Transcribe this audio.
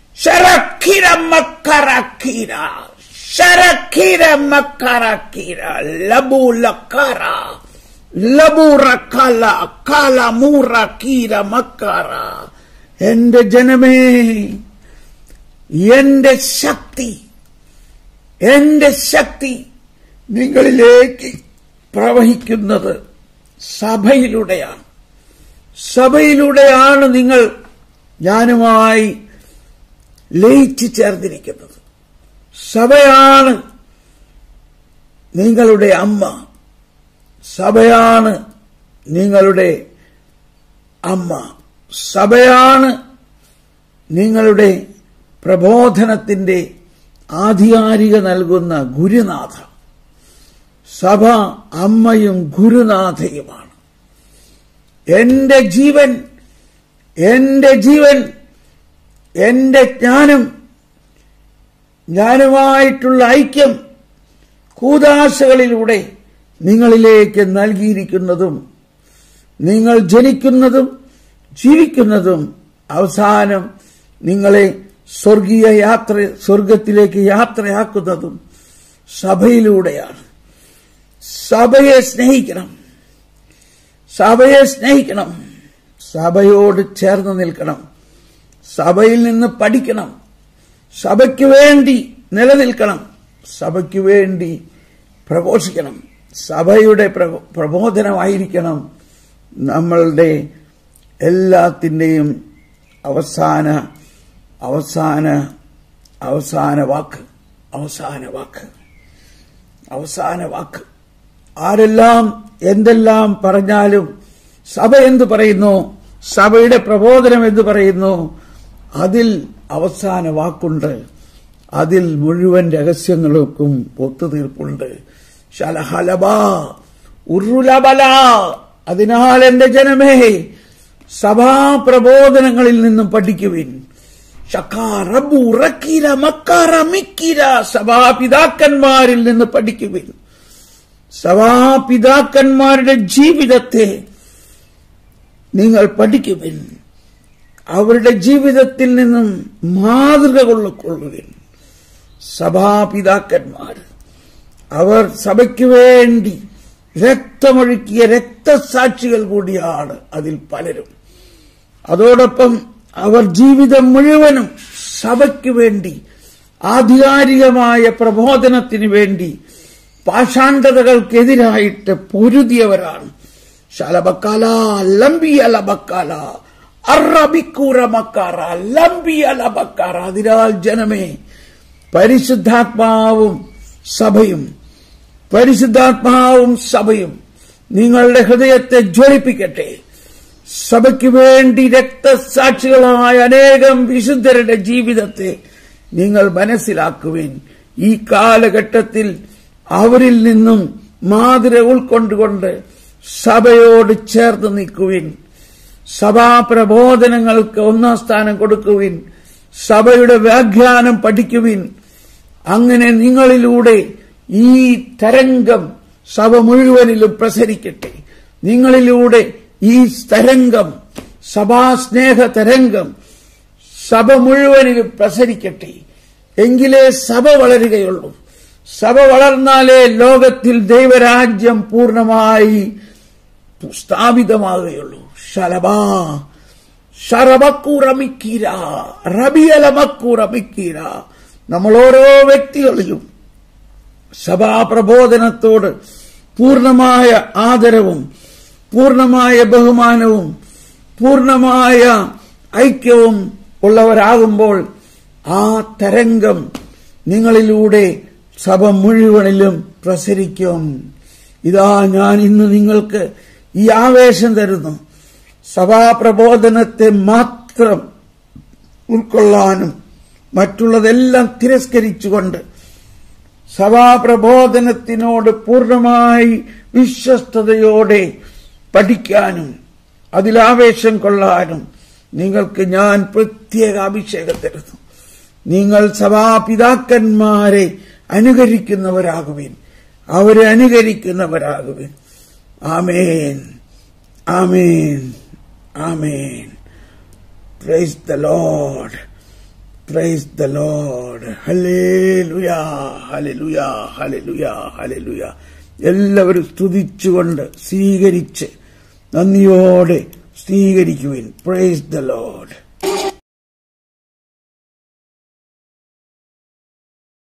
Sharakira makarakira. Sharakira makarakira. Labu lakara. Labu rakala. Kala murakira makara. എന്റെ ജനമേ, എന്റെ ശക്തി നിങ്ങളിലേക്ക് പ്രവഹിക്കുന്നത് സഭയിലൂടെയാണ് നിങ്ങൾ ഞാനുമായി ലയിച്ചു ചേർന്നിരിക്കുന്നത്. സഭയാണ് നിങ്ങളുടെ അമ്മ, സഭയാണ് നിങ്ങളുടെ അമ്മ, സഭയാണ് നിങ്ങളുടെ പ്രബോധനത്തിന്റെ ആധികാരിക നൽകുന്ന ഗുരുനാഥ. സഭ അമ്മയും ഗുരുനാഥയുമാണ്. എന്റെ ജീവൻ, എന്റെ ജ്ഞാനം, ഞാനുമായിട്ടുള്ള ഐക്യം കൂദാശകളിലൂടെ നിങ്ങളിലേക്ക് നൽകിയിരിക്കുന്നതും നിങ്ങൾ ജനിക്കുന്നതും ജീവിക്കുന്നതും അവസാനം നിങ്ങളെ സ്വർഗത്തിലേക്ക് യാത്രയാക്കുന്നതും സഭയിലൂടെയാണ്. സഭയെ സ്നേഹിക്കണം, സഭയോട് ചേർന്ന് നിൽക്കണം, സഭയിൽ നിന്ന് പഠിക്കണം, സഭയ്ക്ക് വേണ്ടി നിലനിൽക്കണം, സഭയ്ക്ക് വേണ്ടി പ്രഘോഷിക്കണം. സഭയുടെ പ്രബോധനമായിരിക്കണം നമ്മളുടെ എല്ലാത്തിന്റെയും അവസാന വാക്ക്. ആരെല്ലാം എന്തെല്ലാം പറഞ്ഞാലും സഭ എന്തു പറയുന്നു, സഭയുടെ പ്രബോധനം എന്തു പറയുന്നു, അതിൽ അവസാന വാക്കുണ്ട്. അതിൽ മുഴുവൻ രഹസ്യങ്ങൾക്കും ഒത്തുതീർപ്പുണ്ട്. ശലഹലബ ഉറുലബല. അതിനാൽ എന്റെ ജനമേ, സഭാപ്രബോധനങ്ങളിൽ നിന്നും പഠിക്കുവിൻ. സഭാപിതാക്കന്മാരിൽ നിന്ന് പഠിക്കുവിൻ. സഭാപിതാക്കന്മാരുടെ ജീവിതത്തെ നിങ്ങൾ പഠിക്കുവിൻ. അവരുടെ ജീവിതത്തിൽ നിന്നും മാതൃക കൊള്ളുവിൻ. സഭാപിതാക്കന്മാർ, അവർ സഭയ്ക്ക് വേണ്ടി രക്തമൊഴുക്കിയ രക്തസാക്ഷികൾ കൂടിയാണ് അതിൽ പലരും. അതോടൊപ്പം അവർ ജീവിതം മുഴുവനും സഭയ്ക്ക് വേണ്ടി ആധികാരികമായ പ്രബോധനത്തിന് വേണ്ടി പാഷാണ്ഡതകൾക്കെതിരായിട്ട് പൊരുതിയവരാണ്. ശലബക്കാല ലംബിയലബക്കാല അറബിക്കൂറമക്കാറ ലംബിയലബക്കാറ. അതിനാൽ ജനമേ, പരിശുദ്ധാത്മാവും സഭയും നിങ്ങളുടെ ഹൃദയത്തെ ജ്വലിപ്പിക്കട്ടെ. സഭയ്ക്ക് വേണ്ടി രക്തസാക്ഷികളായ അനേകം വിശുദ്ധരുടെ ജീവിതത്തെ നിങ്ങൾ മനസ്സിലാക്കുവിൻ. ഈ കാലഘട്ടത്തിൽ അവരിൽ നിന്നും മാതൃക ഉൾക്കൊണ്ടുകൊണ്ട് സഭയോട് ചേർന്ന് നിൽക്കുവിൻ. സഭാപ്രബോധനങ്ങൾക്ക് ഒന്നാം സ്ഥാനം കൊടുക്കുവിൻ. സഭയുടെ വ്യാഖ്യാനം പഠിക്കുവിൻ. അങ്ങനെ നിങ്ങളിലൂടെ ഈ തരംഗം സഭ മുഴുവനിലും പ്രസരിക്കട്ടെ. നിങ്ങളിലൂടെ ഈ തരംഗം, സഭാസ്നേഹ തരംഗം സഭ മുഴുവനിലും പ്രസരിക്കട്ടെ. എങ്കിലേ സഭ വളരുകയുള്ളൂ. സഭ വളർന്നാലേ ലോകത്തിൽ ദൈവരാജ്യം പൂർണ്ണമായി സ്ഥാപിതമാകുകയുള്ളൂ. നമ്മൾ ഓരോ വ്യക്തികളിലും സഭാപ്രബോധനത്തോട് പൂർണ്ണമായ ആദരവും പൂർണ്ണമായ ബഹുമാനവും പൂർണ്ണമായ ഐക്യവും ഉള്ളവരാകുമ്പോൾ ആ തരംഗം നിങ്ങളിലൂടെ സഭ മുഴുവനിലും പ്രസരിക്കും. ഇതാ ഞാൻ ഇന്ന് നിങ്ങൾക്ക് ഈ ആവേശം തരുന്നു. സഭാപ്രബോധനത്തെ മാത്രം ഉൾക്കൊള്ളാനും മറ്റുള്ളതെല്ലാം തിരസ്കരിച്ചുകൊണ്ട് സഭാപ്രബോധനത്തിനോട് പൂർണ്ണമായി വിശ്വസ്തയോടെ പഠിക്കാനും അതിലാവേശം കൊള്ളാനും നിങ്ങൾക്ക് ഞാൻ പ്രത്യേക അഭിഷേകം തരുന്നു. നിങ്ങൾ സഭാപിതാക്കന്മാരെ അനുകരിക്കുന്നവരാകുവിൻ, അവരെ അനുകരിക്കുന്നവരാകുവിൻ. ആമേൻ, ആമേൻ, ആമേൻ. Praise the Lord, praise the Lord. ഹല്ലേലൂയ, ഹല്ലേലൂയ, ഹല്ലേലൂയ, ഹല്ലേലൂയ. എല്ലാവരും സ്തുതിച്ചുകൊണ്ട് സ്വീകരിച്ച് നന്ദിയോടെ സ്വീകരിക്കുവിൻ. Price the Lord.